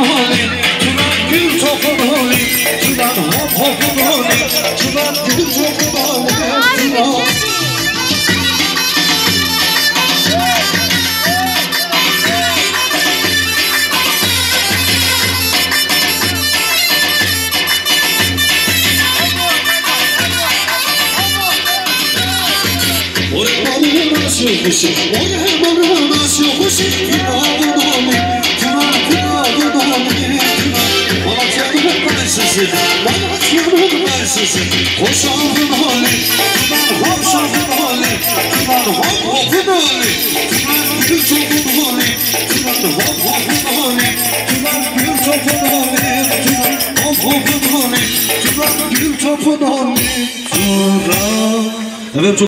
hali, turan gül topun hali, turan hop hopun hali, turan gül topun hali, turan. Kuşu, oraya bana nasıl kuşu? Kınadı dolu, kınadı dolu, Malatya'nın karşısı, Malatya'nın karşısı. Koşalım hali, koşalım hali, hop hopun hali, gül topun hali, hop hopun hali, gül topun hali, hop hopun hali, gül topun hali. Evet.